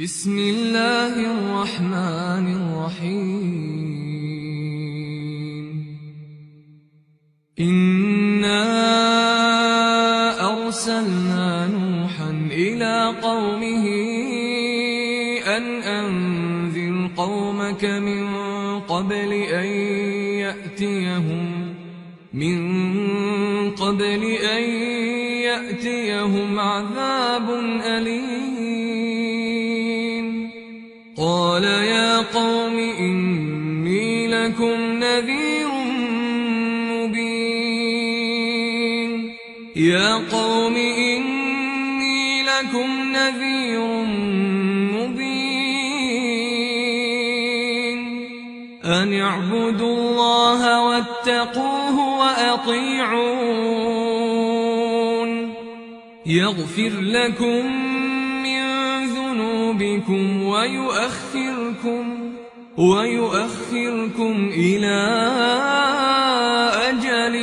بسم الله الرحمن الرحيم إنا أرسلنا نوحا إلى قومه أن أنذر قومك من قبل أن يأتيهم عذاب أليم. قال يا قوم إني لكم نذير مبين أن اعبدوا الله واتقوه وأطيعون يغفر لكم من ذنوبكم ويؤخركم إلى أجل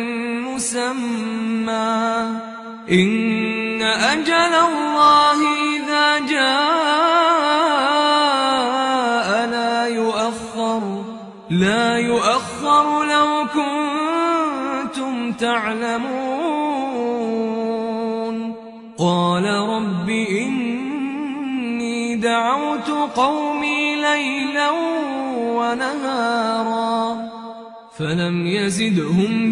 مسمى إن أجل الله إذا جاء لا يؤخر لو كنتم تعلمون. قال رب إني دعوت قومي ليلا ونهارا فلم يزدهم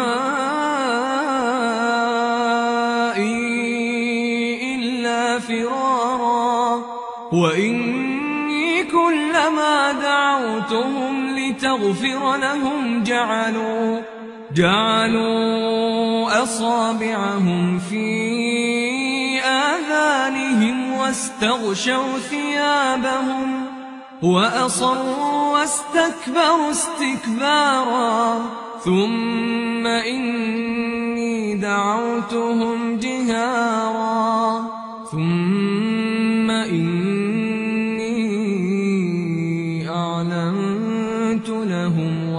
دعائي إلا فرارا وإني كلما دعوتهم لتغفر لهم جعلوا أصابعهم في آذانهم واستغشوا ثيابهم وأصروا واستكبروا استكبارا ثم إني دعوتهم جهارا ثم إني أعلنت لهم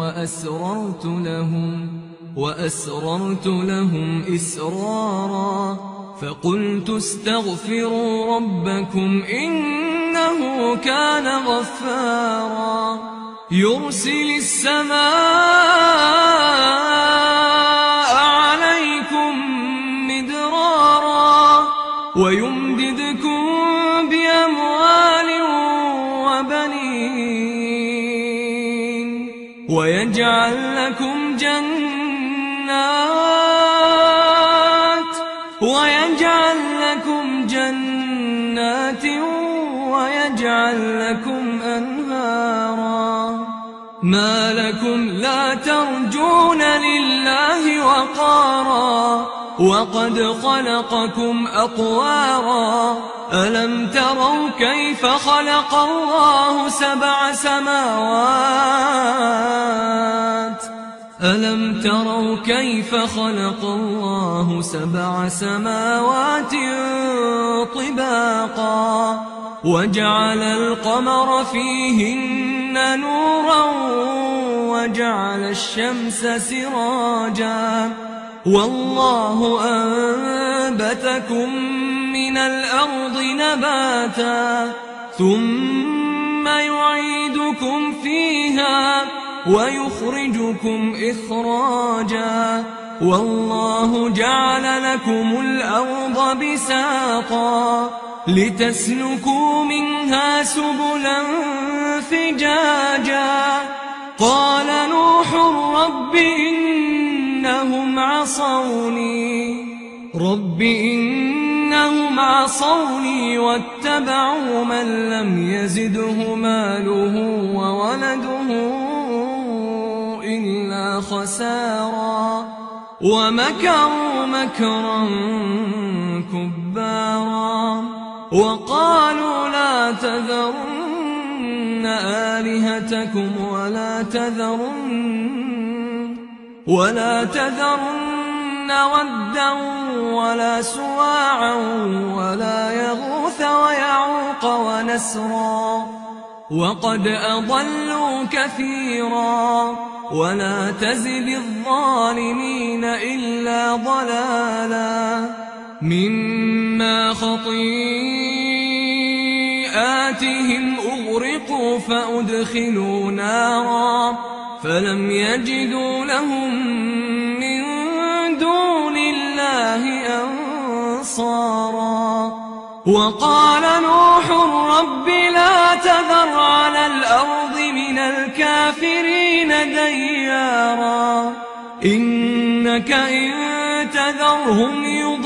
وأسررت لهم إسرارا فقلت استغفروا ربكم إنه كان غفارا يرسل السماء عليكم مدرارا ويمددكم بأموال وبنين ويجعل لكم جنات ويجعل لكم أنهارا ما لكم لا ترجون لله وقارا وقد خلقكم أطوارا ألم تروا كيف خلق الله سبع سماوات طباقا وجعل القمر فيهن نورا وجعل الشمس سراجا والله أنبتكم من الأرض نباتا ثم يعيدكم فيها ويخرجكم إخراجا والله جعل لكم الأرض بساطا لتسلكوا منها سبلا فجاجا قال نوح رب إنهم عصوني واتبعوا من لم يزده ماله وولده إلا خسارا ومكروا مكرا كبارا وقالوا لا تذرن آلهتكم ولا تذرن ودا ولا سواعا ولا يغوث ويعوق ونسرا وقد أضلوا كثيرا ولا تزد الظالمين إلا ضلالا مما خطيئاتهم سيئاتهم أغرقوا فأدخلوا نارا فلم يجدوا لهم من دون الله أنصارا. وقال نوح رب لا تذر على الأرض من الكافرين ديارا إنك إن تذرهم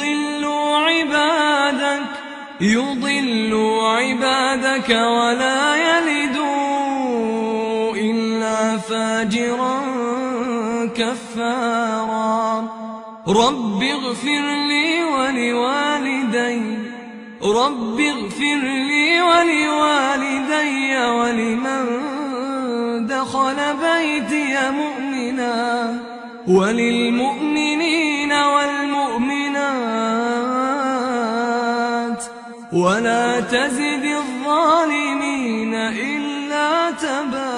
يضلوا عبادك ولا يلدوا إلا فاجرا كفارا. رب اغفر لي ولوالدي ولمن دخل بيتي مؤمنا وللمؤمنين والمؤمنات ولا تزد الظالمين إلا تبارا.